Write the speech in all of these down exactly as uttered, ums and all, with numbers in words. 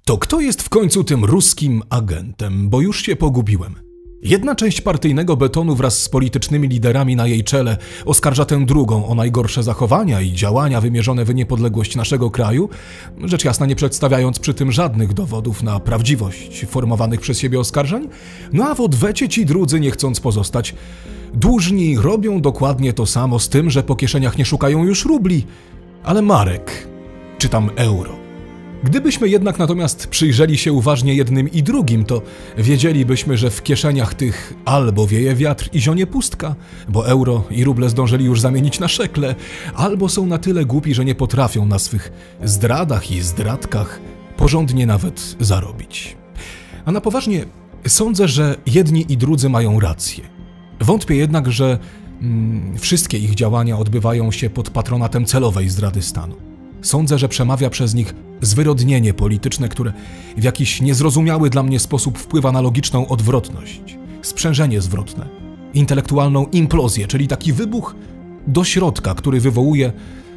To kto jest w końcu tym ruskim agentem, bo już się pogubiłem. Jedna część partyjnego betonu wraz z politycznymi liderami na jej czele oskarża tę drugą o najgorsze zachowania i działania wymierzone w niepodległość naszego kraju, rzecz jasna nie przedstawiając przy tym żadnych dowodów na prawdziwość formowanych przez siebie oskarżeń, no a w odwecie ci drudzy, nie chcąc pozostać dłużni, robią dokładnie to samo, z tym, że po kieszeniach nie szukają już rubli, ale marek, czy tam euro. Gdybyśmy jednak natomiast przyjrzeli się uważnie jednym i drugim, to wiedzielibyśmy, że w kieszeniach tych albo wieje wiatr i zionie pustka, bo euro i ruble zdążyli już zamienić na szekle, albo są na tyle głupi, że nie potrafią na swych zdradach i zdradkach porządnie nawet zarobić. A na poważnie sądzę, że jedni i drudzy mają rację. Wątpię jednak, że mm, wszystkie ich działania odbywają się pod patronatem celowej zdrady stanu. Sądzę, że przemawia przez nich zwyrodnienie polityczne, które w jakiś niezrozumiały dla mnie sposób wpływa na logiczną odwrotność, sprzężenie zwrotne, intelektualną implozję, czyli taki wybuch do środka, który wywołuje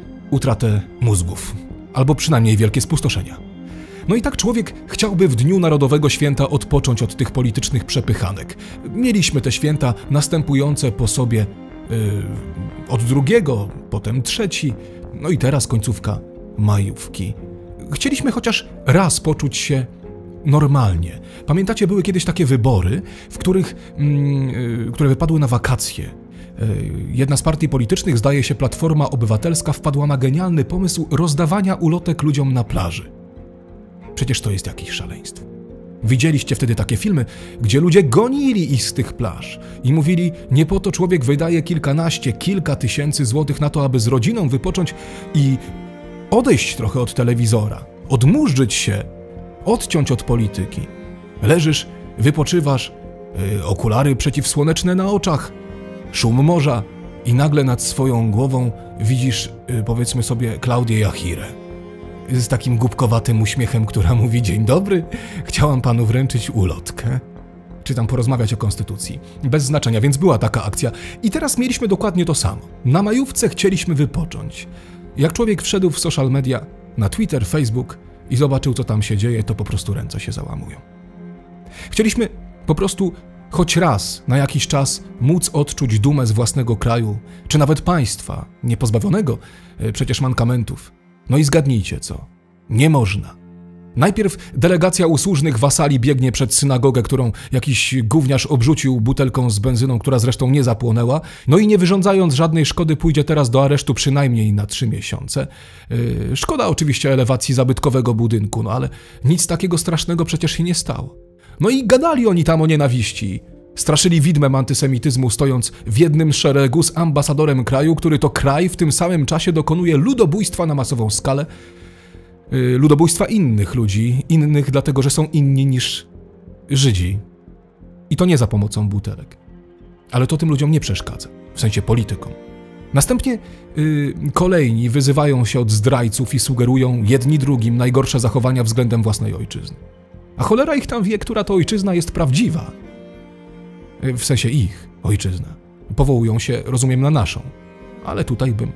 utratę mózgów, albo przynajmniej wielkie spustoszenia. No i tak człowiek chciałby w Dniu Narodowego Święta odpocząć od tych politycznych przepychanek. Mieliśmy te święta następujące po sobie yy, od drugiego, potem trzeci, no i teraz końcówka majówki. Chcieliśmy chociaż raz poczuć się normalnie. Pamiętacie, były kiedyś takie wybory, w których, yy, które wypadły na wakacje. Yy, jedna z partii politycznych, zdaje się Platforma Obywatelska, wpadła na genialny pomysł rozdawania ulotek ludziom na plaży. Przecież to jest jakieś szaleństwo. Widzieliście wtedy takie filmy, gdzie ludzie gonili ich z tych plaż i mówili, nie po to człowiek wydaje kilkanaście, kilka tysięcy złotych na to, aby z rodziną wypocząć i odejść trochę od telewizora, odmurzyć się, odciąć od polityki. Leżysz, wypoczywasz, yy, okulary przeciwsłoneczne na oczach, szum morza i nagle nad swoją głową widzisz, yy, powiedzmy sobie, Klaudię Jachirę. Z takim głupkowatym uśmiechem, która mówi: dzień dobry, chciałam panu wręczyć ulotkę. Czy tam porozmawiać o konstytucji. Bez znaczenia, więc była taka akcja. I teraz mieliśmy dokładnie to samo. Na majówce chcieliśmy wypocząć. Jak człowiek wszedł w social media, na Twitter, Facebook i zobaczył, co tam się dzieje, to po prostu ręce się załamują. Chcieliśmy po prostu choć raz na jakiś czas móc odczuć dumę z własnego kraju, czy nawet państwa, niepozbawionego przecież mankamentów. No i zgadnijcie co? Nie można. Najpierw delegacja usłużnych wasali biegnie przed synagogę, którą jakiś gówniarz obrzucił butelką z benzyną, która zresztą nie zapłonęła, no i nie wyrządzając żadnej szkody pójdzie teraz do aresztu przynajmniej na trzy miesiące. Yy, szkoda oczywiście elewacji zabytkowego budynku, no ale nic takiego strasznego przecież się nie stało. No i gadali oni tam o nienawiści. Straszyli widmem antysemityzmu, stojąc w jednym szeregu z ambasadorem kraju, który to kraj w tym samym czasie dokonuje ludobójstwa na masową skalę. Yy, ludobójstwa innych ludzi, innych dlatego, że są inni niż Żydzi. I to nie za pomocą butelek. Ale to tym ludziom nie przeszkadza, w sensie politykom. Następnie yy, kolejni wyzywają się od zdrajców i sugerują jedni drugim najgorsze zachowania względem własnej ojczyzny. A cholera ich tam wie, która to ojczyzna jest prawdziwa. W sensie ich ojczyzna. Powołują się, rozumiem, na naszą. Ale tutaj bym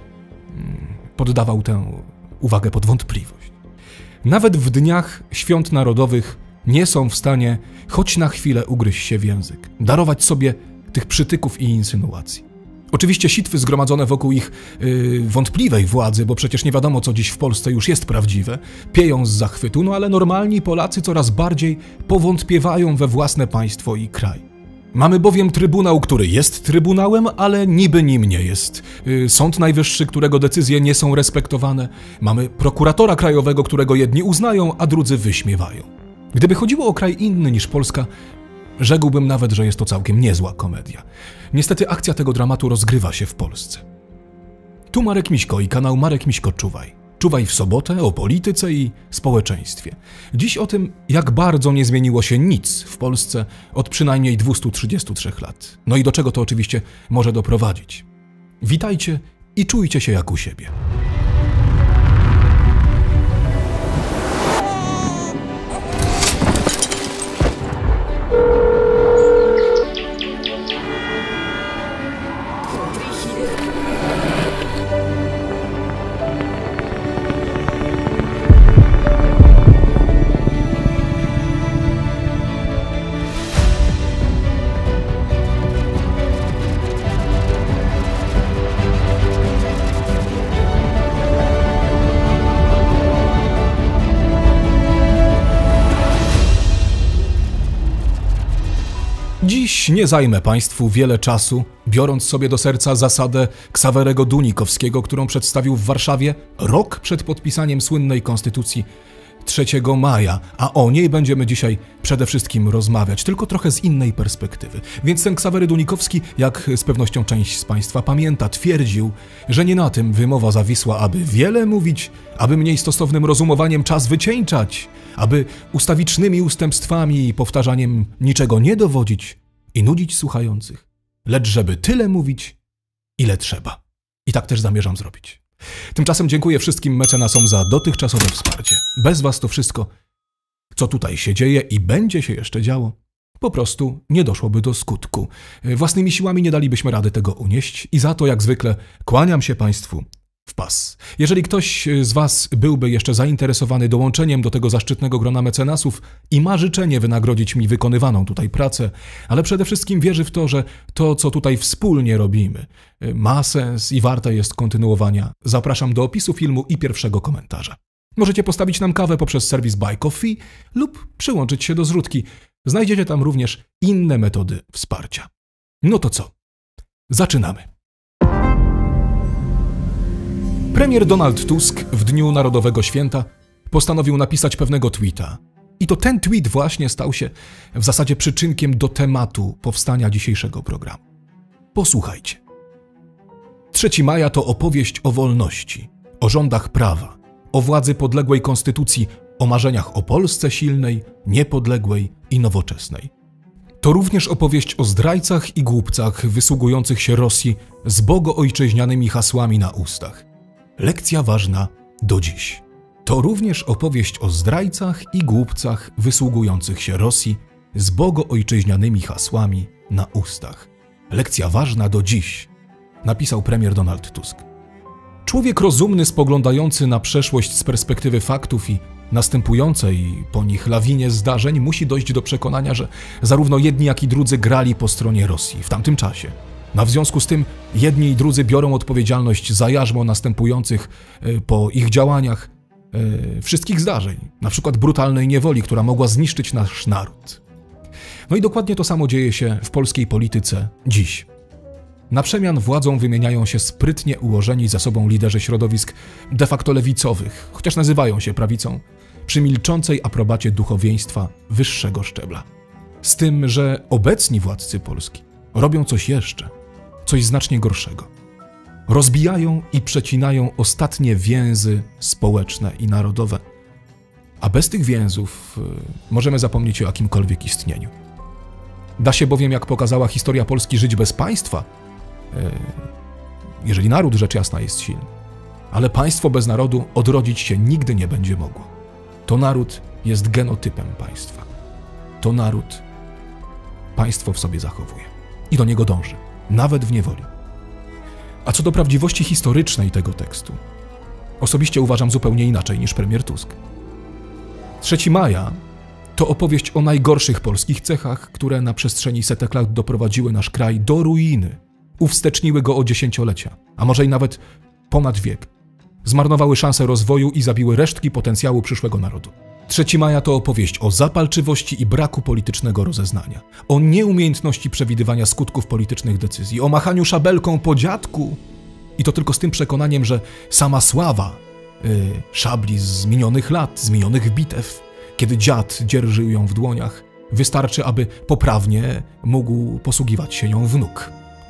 poddawał tę uwagę pod wątpliwość. Nawet w dniach świąt narodowych nie są w stanie choć na chwilę ugryźć się w język, darować sobie tych przytyków i insynuacji. Oczywiście sitwy zgromadzone wokół ich yy, wątpliwej władzy, bo przecież nie wiadomo, co dziś w Polsce już jest prawdziwe, pieją z zachwytu, no ale normalni Polacy coraz bardziej powątpiewają we własne państwo i kraj. Mamy bowiem Trybunał, który jest Trybunałem, ale niby nim nie jest. Sąd Najwyższy, którego decyzje nie są respektowane. Mamy prokuratora krajowego, którego jedni uznają, a drudzy wyśmiewają. Gdyby chodziło o kraj inny niż Polska, rzekłbym nawet, że jest to całkiem niezła komedia. Niestety akcja tego dramatu rozgrywa się w Polsce. Tu Marek Miśko i kanał Marek Miśko Czuwaj. Czuwaj w sobotę o polityce i społeczeństwie. Dziś o tym, jak bardzo nie zmieniło się nic w Polsce od przynajmniej dwustu trzydziestu trzech lat. No i do czego to oczywiście może doprowadzić. Witajcie i czujcie się jak u siebie. Dziś nie zajmę Państwu wiele czasu, biorąc sobie do serca zasadę Ksawerego Dunikowskiego, którą przedstawił w Warszawie rok przed podpisaniem słynnej konstytucji trzeciego maja, a o niej będziemy dzisiaj przede wszystkim rozmawiać, tylko trochę z innej perspektywy. Więc ten Ksawery Dunikowski, jak z pewnością część z Państwa pamięta, twierdził, że nie na tym wymowa zawisła, aby wiele mówić, aby mniej stosownym rozumowaniem czas wycieńczać, aby ustawicznymi ustępstwami i powtarzaniem niczego nie dowodzić i nudzić słuchających, lecz żeby tyle mówić, ile trzeba. I tak też zamierzam zrobić. Tymczasem dziękuję wszystkim mecenasom za dotychczasowe wsparcie. Bez was to wszystko, co tutaj się dzieje i będzie się jeszcze działo, po prostu nie doszłoby do skutku. Własnymi siłami nie dalibyśmy rady tego unieść i za to, jak zwykle, kłaniam się Państwu w pas. Jeżeli ktoś z was byłby jeszcze zainteresowany dołączeniem do tego zaszczytnego grona mecenasów i ma życzenie wynagrodzić mi wykonywaną tutaj pracę, ale przede wszystkim wierzy w to, że to, co tutaj wspólnie robimy, ma sens i warte jest kontynuowania, zapraszam do opisu filmu i pierwszego komentarza. Możecie postawić nam kawę poprzez serwis Buy Coffee lub przyłączyć się do zrzutki. Znajdziecie tam również inne metody wsparcia. No to co? Zaczynamy. Premier Donald Tusk w dniu Narodowego Święta postanowił napisać pewnego tweeta. I to ten tweet właśnie stał się w zasadzie przyczynkiem do tematu powstania dzisiejszego programu. Posłuchajcie. trzeciego maja to opowieść o wolności, o rządach prawa, o władzy podległej konstytucji, o marzeniach o Polsce silnej, niepodległej i nowoczesnej. To również opowieść o zdrajcach i głupcach wysługujących się Rosji z bogoojczyźnianymi hasłami na ustach. Lekcja ważna do dziś. To również opowieść o zdrajcach i głupcach wysługujących się Rosji z bogoojczyźnianymi hasłami na ustach. Lekcja ważna do dziś, napisał premier Donald Tusk. Człowiek rozumny spoglądający na przeszłość z perspektywy faktów i następującej po nich lawinie zdarzeń musi dojść do przekonania, że zarówno jedni, jak i drudzy grali po stronie Rosji w tamtym czasie. A w związku z tym jedni i drudzy biorą odpowiedzialność za jarzmo następujących po ich działaniach wszystkich zdarzeń, na przykład brutalnej niewoli, która mogła zniszczyć nasz naród. No i dokładnie to samo dzieje się w polskiej polityce dziś. Na przemian władzą wymieniają się sprytnie ułożeni ze sobą liderzy środowisk de facto lewicowych, chociaż nazywają się prawicą, przy milczącej aprobacie duchowieństwa wyższego szczebla. Z tym, że obecni władcy Polski robią coś jeszcze, coś znacznie gorszego. Rozbijają i przecinają ostatnie więzy społeczne i narodowe, a bez tych więzów y, możemy zapomnieć o jakimkolwiek istnieniu. Da się bowiem, jak pokazała historia Polski, żyć bez państwa, y, jeżeli naród rzecz jasna jest silny, ale państwo bez narodu odrodzić się nigdy nie będzie mogło. To naród jest genotypem państwa. To naród państwo w sobie zachowuje i do niego dąży, nawet w niewoli. A co do prawdziwości historycznej tego tekstu, osobiście uważam zupełnie inaczej niż premier Tusk. trzeciego maja to opowieść o najgorszych polskich cechach, które na przestrzeni setek lat doprowadziły nasz kraj do ruiny, uwsteczniły go o dziesięciolecia, a może i nawet ponad wiek. Zmarnowały szansę rozwoju i zabiły resztki potencjału przyszłego narodu. trzeciego maja to opowieść o zapalczywości i braku politycznego rozeznania, o nieumiejętności przewidywania skutków politycznych decyzji, o machaniu szabelką po dziadku i to tylko z tym przekonaniem, że sama sława yy, szabli z minionych lat, z minionych bitew, kiedy dziad dzierżył ją w dłoniach, wystarczy, aby poprawnie mógł posługiwać się nią wnuk.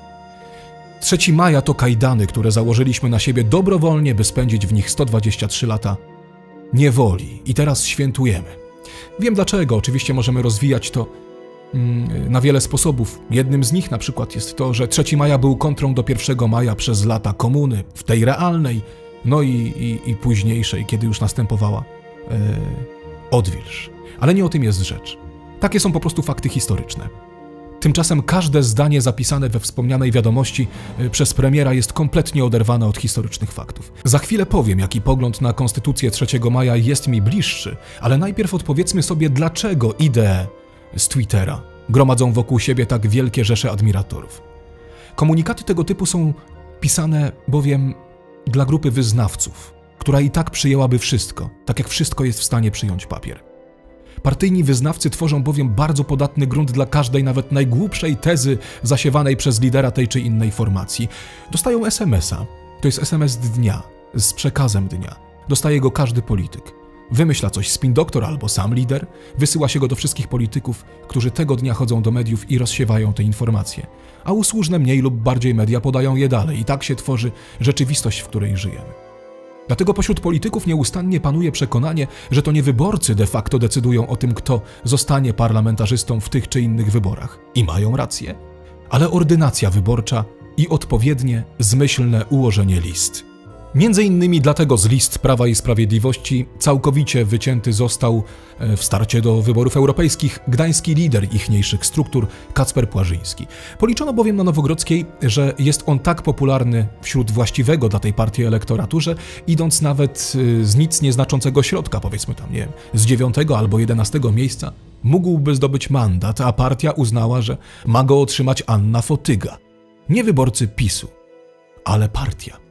trzeciego maja to kajdany, które założyliśmy na siebie dobrowolnie, by spędzić w nich sto dwadzieścia trzy lata niewoli i teraz świętujemy. Wiem dlaczego, oczywiście możemy rozwijać to mm, na wiele sposobów. Jednym z nich na przykład jest to, że trzeciego maja był kontrą do pierwszego maja przez lata komuny, w tej realnej, no i, i, i późniejszej, kiedy już następowała e, odwilż. Ale nie o tym jest rzecz. Takie są po prostu fakty historyczne. Tymczasem każde zdanie zapisane we wspomnianej wiadomości przez premiera jest kompletnie oderwane od historycznych faktów. Za chwilę powiem, jaki pogląd na konstytucję trzeciego maja jest mi bliższy, ale najpierw odpowiedzmy sobie, dlaczego idee z Twittera gromadzą wokół siebie tak wielkie rzesze admiratorów. Komunikaty tego typu są pisane bowiem dla grupy wyznawców, która i tak przyjęłaby wszystko, tak jak wszystko jest w stanie przyjąć papier. Partyjni wyznawcy tworzą bowiem bardzo podatny grunt dla każdej, nawet najgłupszej tezy zasiewanej przez lidera tej czy innej formacji. Dostają es em es a. To jest es em es dnia, z przekazem dnia. Dostaje go każdy polityk. Wymyśla coś spin doktor albo sam lider, wysyła się go do wszystkich polityków, którzy tego dnia chodzą do mediów i rozsiewają te informacje. A usłużne mniej lub bardziej media podają je dalej i tak się tworzy rzeczywistość, w której żyjemy. Dlatego pośród polityków nieustannie panuje przekonanie, że to nie wyborcy de facto decydują o tym, kto zostanie parlamentarzystą w tych czy innych wyborach. I mają rację, ale ordynacja wyborcza i odpowiednie, zmyślne ułożenie list. Między innymi dlatego z list Prawa i Sprawiedliwości całkowicie wycięty został w starcie do wyborów europejskich gdański lider ichniejszych struktur Kacper Płażyński. Policzono bowiem na Nowogrodzkiej, że jest on tak popularny wśród właściwego dla tej partii elektoratu, że idąc nawet z nic nieznaczącego środka, powiedzmy tam, nie wiem, z dziewiątego albo jedenastego miejsca, mógłby zdobyć mandat, a partia uznała, że ma go otrzymać Anna Fotyga. Nie wyborcy PiSu, ale partia.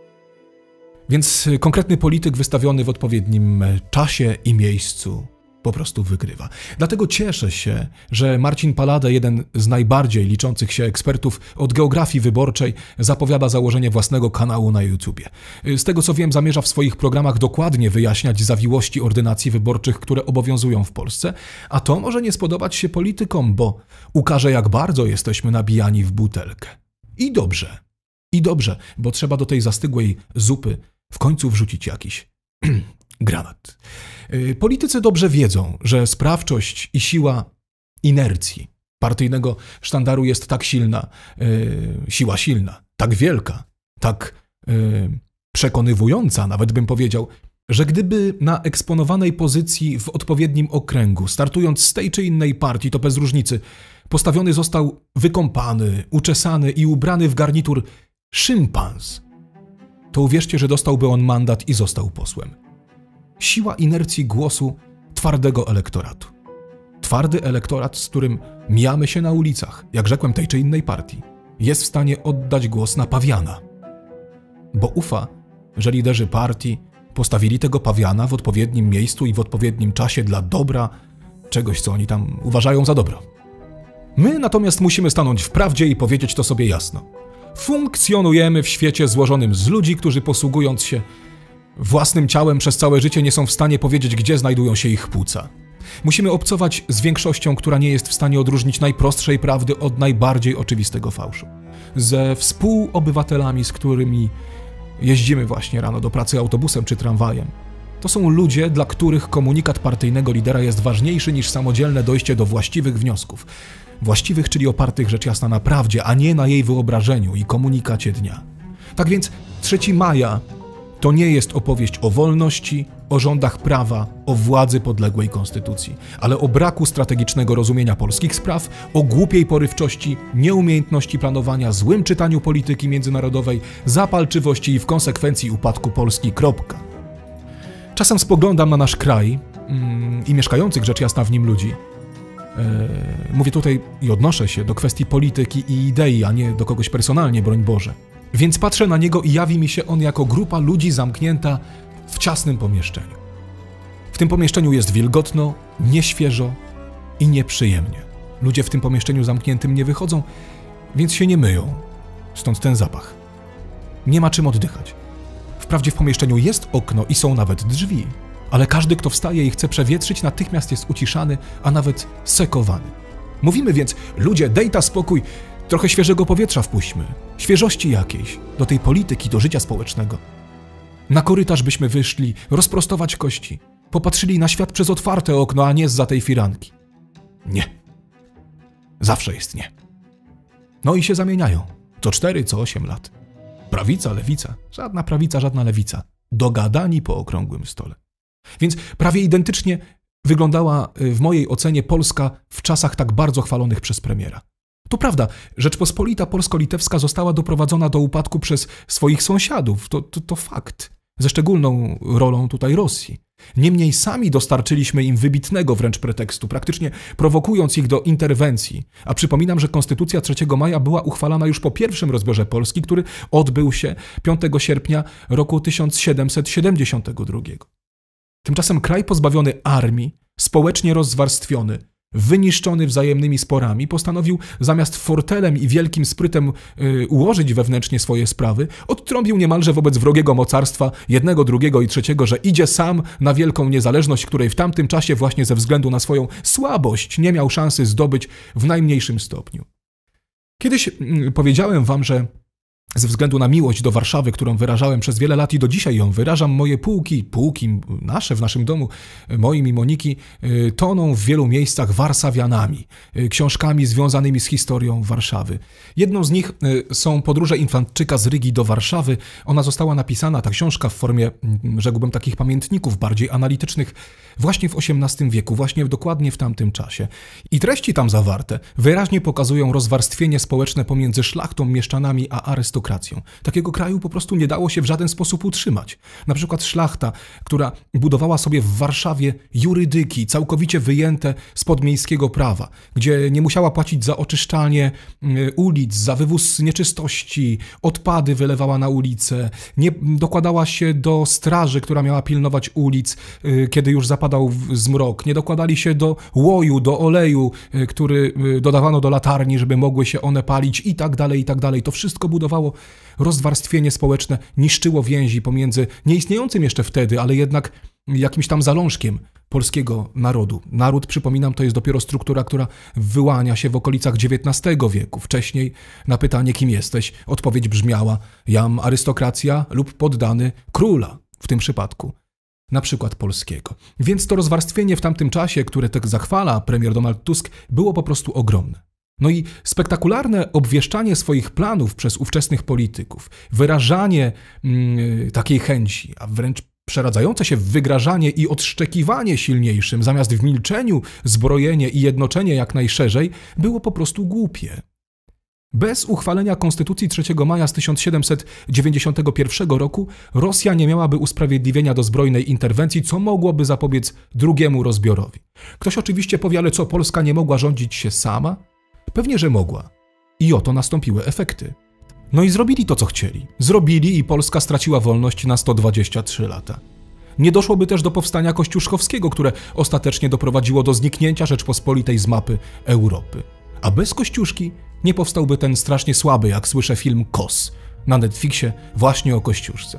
Więc konkretny polityk wystawiony w odpowiednim czasie i miejscu po prostu wygrywa. Dlatego cieszę się, że Marcin Palade, jeden z najbardziej liczących się ekspertów od geografii wyborczej, zapowiada założenie własnego kanału na YouTubie. Z tego co wiem, zamierza w swoich programach dokładnie wyjaśniać zawiłości ordynacji wyborczych, które obowiązują w Polsce, a to może nie spodobać się politykom, bo ukaże, jak bardzo jesteśmy nabijani w butelkę. I dobrze, i dobrze, bo trzeba do tej zastygłej zupy w końcu wrzucić jakiś granat. Politycy dobrze wiedzą, że sprawczość i siła inercji partyjnego sztandaru jest tak silna, yy, siła silna, tak wielka, tak yy, przekonywująca, nawet bym powiedział, że gdyby na eksponowanej pozycji w odpowiednim okręgu, startując z tej czy innej partii, to bez różnicy, postawiony został wykąpany, uczesany i ubrany w garnitur szympans, to uwierzcie, że dostałby on mandat i został posłem. Siła inercji głosu twardego elektoratu. Twardy elektorat, z którym mijamy się na ulicach, jak rzekłem, tej czy innej partii, jest w stanie oddać głos na pawiana. Bo ufa, że liderzy partii postawili tego pawiana w odpowiednim miejscu i w odpowiednim czasie dla dobra czegoś, co oni tam uważają za dobro. My natomiast musimy stanąć w prawdzie i powiedzieć to sobie jasno. Funkcjonujemy w świecie złożonym z ludzi, którzy posługując się własnym ciałem przez całe życie nie są w stanie powiedzieć, gdzie znajdują się ich płuca. Musimy obcować z większością, która nie jest w stanie odróżnić najprostszej prawdy od najbardziej oczywistego fałszu. Ze współobywatelami, z którymi jeździmy właśnie rano do pracy autobusem czy tramwajem. To są ludzie, dla których komunikat partyjnego lidera jest ważniejszy niż samodzielne dojście do właściwych wniosków. Właściwych, czyli opartych rzecz jasna na prawdzie, a nie na jej wyobrażeniu i komunikacie dnia. Tak więc trzeciego maja to nie jest opowieść o wolności, o rządach prawa, o władzy podległej konstytucji, ale o braku strategicznego rozumienia polskich spraw, o głupiej porywczości, nieumiejętności planowania, złym czytaniu polityki międzynarodowej, zapalczywości i w konsekwencji upadku Polski. Kropka. Czasem spoglądam na nasz kraj mm, i mieszkających rzecz jasna w nim ludzi. Yy, mówię tutaj i odnoszę się do kwestii polityki i idei, a nie do kogoś personalnie, broń Boże. Więc patrzę na niego i jawi mi się on jako grupa ludzi zamknięta w ciasnym pomieszczeniu. W tym pomieszczeniu jest wilgotno, nieświeżo i nieprzyjemnie. Ludzie w tym pomieszczeniu zamkniętym nie wychodzą, więc się nie myją. Stąd ten zapach. Nie ma czym oddychać. Wprawdzie w pomieszczeniu jest okno i są nawet drzwi, ale każdy, kto wstaje i chce przewietrzyć, natychmiast jest uciszany, a nawet sekowany. Mówimy więc, ludzie, dej ta spokój, trochę świeżego powietrza wpuśćmy, świeżości jakiejś, do tej polityki, do życia społecznego. Na korytarz byśmy wyszli, rozprostować kości, popatrzyli na świat przez otwarte okno, a nie zza tej firanki. Nie. Zawsze jest nie. No i się zamieniają. Co cztery, co osiem lat. Prawica, lewica. Żadna prawica, żadna lewica. Dogadani po okrągłym stole. Więc prawie identycznie wyglądała w mojej ocenie Polska w czasach tak bardzo chwalonych przez premiera. To prawda, Rzeczpospolita Polsko-Litewska została doprowadzona do upadku przez swoich sąsiadów. To, to, to fakt. Ze szczególną rolą tutaj Rosji. Niemniej sami dostarczyliśmy im wybitnego wręcz pretekstu, praktycznie prowokując ich do interwencji. A przypominam, że Konstytucja trzeciego maja była uchwalana już po pierwszym rozbiorze Polski, który odbył się piątego sierpnia roku tysiąc siedemset siedemdziesiątego drugiego. Tymczasem kraj pozbawiony armii, społecznie rozwarstwiony, wyniszczony wzajemnymi sporami, postanowił zamiast fortelem i wielkim sprytem yy, ułożyć wewnętrznie swoje sprawy, odtrąbił niemalże wobec wrogiego mocarstwa jednego, drugiego i trzeciego, że idzie sam na wielką niezależność, której w tamtym czasie właśnie ze względu na swoją słabość nie miał szansy zdobyć w najmniejszym stopniu. Kiedyś yy, powiedziałem wam, że ze względu na miłość do Warszawy, którą wyrażałem przez wiele lat i do dzisiaj ją wyrażam, moje półki, półki nasze w naszym domu, moim i Moniki, toną w wielu miejscach warszawianami, książkami związanymi z historią Warszawy. Jedną z nich są Podróże Infantczyka z Rygi do Warszawy. Ona została napisana, ta książka, w formie, rzekłbym, takich pamiętników bardziej analitycznych, właśnie w osiemnastym wieku, właśnie dokładnie w tamtym czasie. I treści tam zawarte wyraźnie pokazują rozwarstwienie społeczne pomiędzy szlachtą, mieszczanami a arystokracją. Takiego kraju po prostu nie dało się w żaden sposób utrzymać. Na przykład szlachta, która budowała sobie w Warszawie jurydyki całkowicie wyjęte spod miejskiego prawa, gdzie nie musiała płacić za oczyszczalnię ulic, za wywóz nieczystości, odpady wylewała na ulice, nie dokładała się do straży, która miała pilnować ulic, kiedy już zapadał zmrok, nie dokładali się do łoju, do oleju, który dodawano do latarni, żeby mogły się one palić i tak dalej, i tak dalej. To wszystko budowało rozwarstwienie społeczne, niszczyło więzi pomiędzy nieistniejącym jeszcze wtedy, ale jednak jakimś tam zalążkiem polskiego narodu. Naród, przypominam, to jest dopiero struktura, która wyłania się w okolicach dziewiętnastego wieku. Wcześniej na pytanie, kim jesteś, odpowiedź brzmiała: jam arystokracja lub poddany króla, w tym przypadku na przykład polskiego. Więc to rozwarstwienie w tamtym czasie, które tak zachwala premier Donald Tusk, było po prostu ogromne. No i spektakularne obwieszczanie swoich planów przez ówczesnych polityków, wyrażanie mm, takiej chęci, a wręcz przeradzające się w wygrażanie i odszczekiwanie silniejszym, zamiast w milczeniu zbrojenie i jednoczenie jak najszerzej, było po prostu głupie. Bez uchwalenia Konstytucji trzeciego maja z tysiąc siedemset dziewięćdziesiątego pierwszego roku Rosja nie miałaby usprawiedliwienia do zbrojnej interwencji, co mogłoby zapobiec drugiemu rozbiorowi. Ktoś oczywiście powie, ale co, Polska nie mogła rządzić się sama? Pewnie, że mogła. I oto nastąpiły efekty. No i zrobili to, co chcieli. Zrobili i Polska straciła wolność na sto dwadzieścia trzy lata. Nie doszłoby też do powstania kościuszkowskiego, które ostatecznie doprowadziło do zniknięcia Rzeczpospolitej z mapy Europy. A bez Kościuszki nie powstałby ten strasznie słaby, jak słyszę, film Kos na Netflixie właśnie o Kościuszce.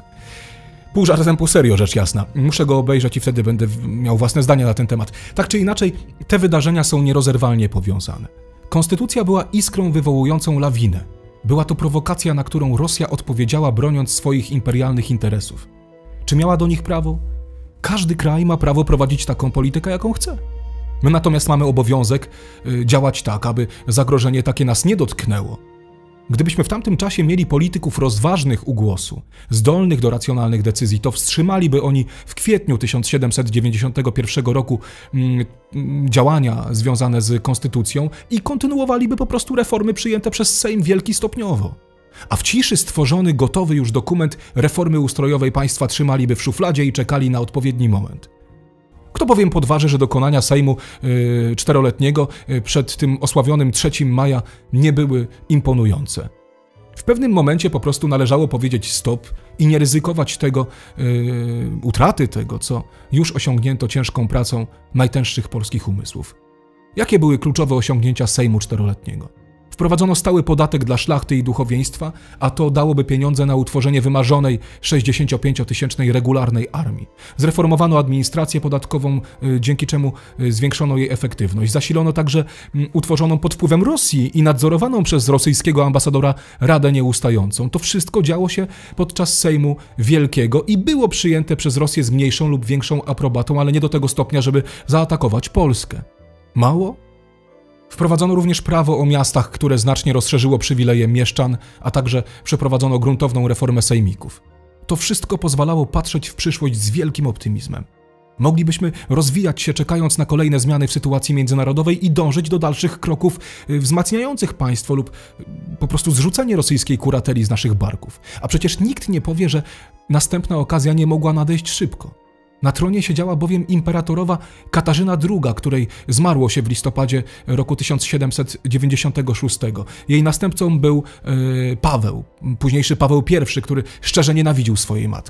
Pół żartem, pół serio, rzecz jasna. Muszę go obejrzeć i wtedy będę miał własne zdanie na ten temat. Tak czy inaczej, te wydarzenia są nierozerwalnie powiązane. Konstytucja była iskrą wywołującą lawinę. Była to prowokacja, na którą Rosja odpowiedziała, broniąc swoich imperialnych interesów. Czy miała do nich prawo? Każdy kraj ma prawo prowadzić taką politykę, jaką chce. My natomiast mamy obowiązek y, działać tak, aby zagrożenie takie nas nie dotknęło. Gdybyśmy w tamtym czasie mieli polityków rozważnych u głosu, zdolnych do racjonalnych decyzji, to wstrzymaliby oni w kwietniu tysiąc siedemset dziewięćdziesiątego pierwszego roku mm, działania związane z konstytucją i kontynuowaliby po prostu reformy przyjęte przez Sejm Wielki stopniowo. A w ciszy stworzony, gotowy już dokument reformy ustrojowej państwa trzymaliby w szufladzie i czekali na odpowiedni moment. Kto bowiem podważy, że dokonania Sejmu yy, czteroletniego yy, przed tym osławionym trzeciego maja nie były imponujące. W pewnym momencie po prostu należało powiedzieć stop i nie ryzykować tego, yy, utraty tego, co już osiągnięto ciężką pracą najtęższych polskich umysłów. Jakie były kluczowe osiągnięcia Sejmu czteroletniego? Wprowadzono stały podatek dla szlachty i duchowieństwa, a to dałoby pieniądze na utworzenie wymarzonej sześćdziesięciopięciotysięcznej regularnej armii. Zreformowano administrację podatkową, dzięki czemu zwiększono jej efektywność. Zasilono także utworzoną pod wpływem Rosji i nadzorowaną przez rosyjskiego ambasadora Radę Nieustającą. To wszystko działo się podczas Sejmu Wielkiego i było przyjęte przez Rosję z mniejszą lub większą aprobatą, ale nie do tego stopnia, żeby zaatakować Polskę. Mało? Wprowadzono również prawo o miastach, które znacznie rozszerzyło przywileje mieszczan, a także przeprowadzono gruntowną reformę sejmików. To wszystko pozwalało patrzeć w przyszłość z wielkim optymizmem. Moglibyśmy rozwijać się, czekając na kolejne zmiany w sytuacji międzynarodowej i dążyć do dalszych kroków wzmacniających państwo lub po prostu zrzucenie rosyjskiej kurateli z naszych barków. A przecież nikt nie powie, że następna okazja nie mogła nadejść szybko. Na tronie siedziała bowiem imperatorowa Katarzyna druga, której zmarło się w listopadzie roku tysiąc siedemset dziewięćdziesiątego szóstego. Jej następcą był yy, Paweł, późniejszy Paweł pierwszy, który szczerze nienawidził swojej matki.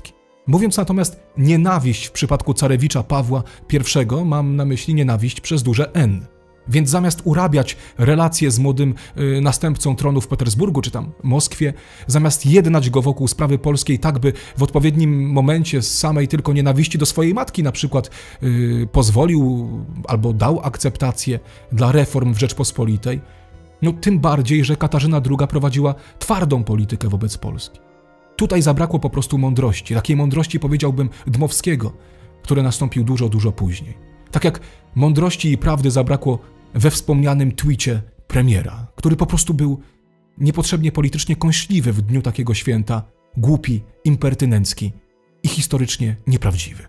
Mówiąc natomiast nienawiść w przypadku carewicza Pawła I, mam na myśli nienawiść przez duże N. Więc zamiast urabiać relacje z młodym y, następcą tronu w Petersburgu czy tam Moskwie, zamiast jednać go wokół sprawy polskiej tak, by w odpowiednim momencie z samej tylko nienawiści do swojej matki na przykład y, pozwolił albo dał akceptację dla reform w Rzeczpospolitej, no tym bardziej, że Katarzyna druga prowadziła twardą politykę wobec Polski. Tutaj zabrakło po prostu mądrości, takiej mądrości powiedziałbym Dmowskiego, które nastąpił dużo, dużo później. Tak jak mądrości i prawdy zabrakło we wspomnianym twicie premiera, który po prostu był niepotrzebnie politycznie kąśliwy w dniu takiego święta, głupi, impertynencki i historycznie nieprawdziwy.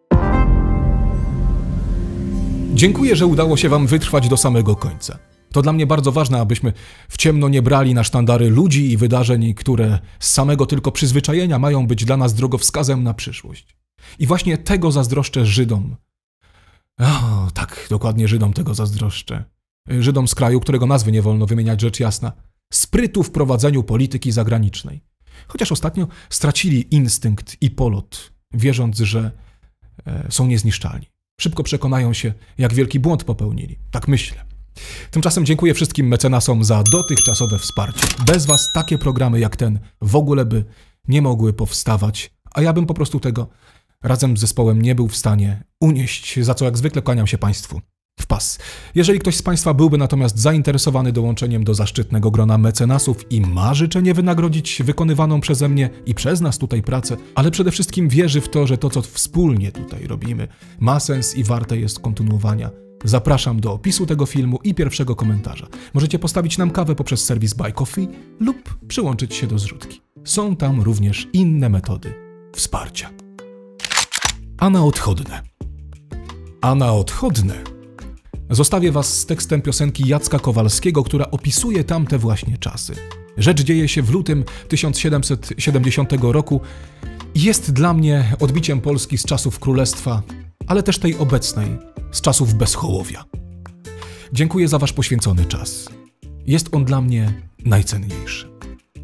Dziękuję, że udało się wam wytrwać do samego końca. To dla mnie bardzo ważne, abyśmy w ciemno nie brali na sztandary ludzi i wydarzeń, które z samego tylko przyzwyczajenia mają być dla nas drogowskazem na przyszłość. I właśnie tego zazdroszczę Żydom. O, tak, dokładnie Żydom tego zazdroszczę. Żydom z kraju, którego nazwy nie wolno wymieniać, rzecz jasna. Sprytu w prowadzeniu polityki zagranicznej. Chociaż ostatnio stracili instynkt i polot, wierząc, że e, są niezniszczalni. Szybko przekonają się, jak wielki błąd popełnili. Tak myślę. Tymczasem dziękuję wszystkim mecenasom za dotychczasowe wsparcie. Bez was takie programy jak ten w ogóle by nie mogły powstawać, a ja bym po prostu tego razem z zespołem nie był w stanie unieść, za co jak zwykle kłaniam się Państwu w pas. Jeżeli ktoś z Państwa byłby natomiast zainteresowany dołączeniem do zaszczytnego grona mecenasów i ma życzenie wynagrodzić wykonywaną przeze mnie i przez nas tutaj pracę, ale przede wszystkim wierzy w to, że to, co wspólnie tutaj robimy, ma sens i warte jest kontynuowania, zapraszam do opisu tego filmu i pierwszego komentarza. Możecie postawić nam kawę poprzez serwis Buy Coffee lub przyłączyć się do zrzutki. Są tam również inne metody wsparcia. A na odchodne. A na odchodne zostawię was z tekstem piosenki Jacka Kowalskiego, która opisuje tamte właśnie czasy. Rzecz dzieje się w lutym tysiąc siedemset siedemdziesiątego roku i jest dla mnie odbiciem Polski z czasów Królestwa, ale też tej obecnej, z czasów bezhołowia. Dziękuję za wasz poświęcony czas. Jest on dla mnie najcenniejszy.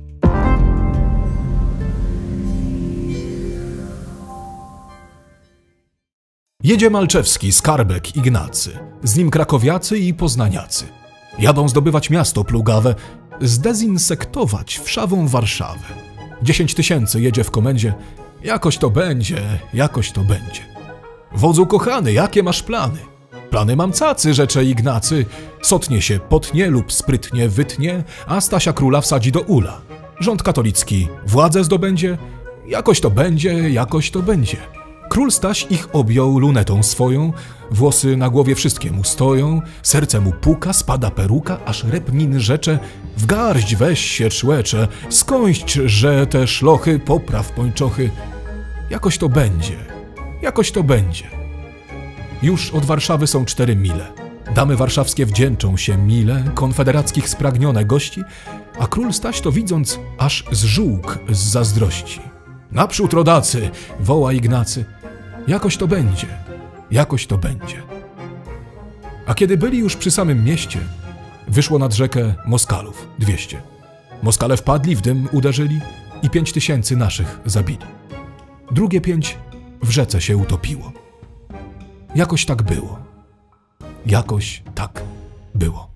Jedzie Malczewski, Skarbek, Ignacy, z nim krakowiacy i poznaniacy. Jadą zdobywać miasto plugawe, zdezinsektować wszawą Warszawę. Dziesięć tysięcy jedzie w komendzie, jakoś to będzie, jakoś to będzie. Wodzu kochany, jakie masz plany? Plany mam cacy, rzecze Ignacy. Sotnie się potnie lub sprytnie wytnie, a Stasia króla wsadzi do ula. Rząd katolicki władzę zdobędzie, jakoś to będzie, jakoś to będzie. Król Staś ich objął lunetą swoją, włosy na głowie wszystkie mu stoją, serce mu puka, spada peruka, aż repnin rzecze, w garść weź się człecze, skąść, że te szlochy, popraw pończochy. Jakoś to będzie, jakoś to będzie. Już od Warszawy są cztery mile. Damy warszawskie wdzięczą się mile, konfederackich spragnione gości, a król Staś to widząc, aż zżółkł z zazdrości. Naprzód rodacy, woła Ignacy, jakoś to będzie, jakoś to będzie. A kiedy byli już przy samym mieście, wyszło nad rzekę Moskalów dwieście. Moskale wpadli, w dym uderzyli i pięć tysięcy naszych zabili. Drugie pięć w rzece się utopiło. Jakoś tak było. Jakoś tak było.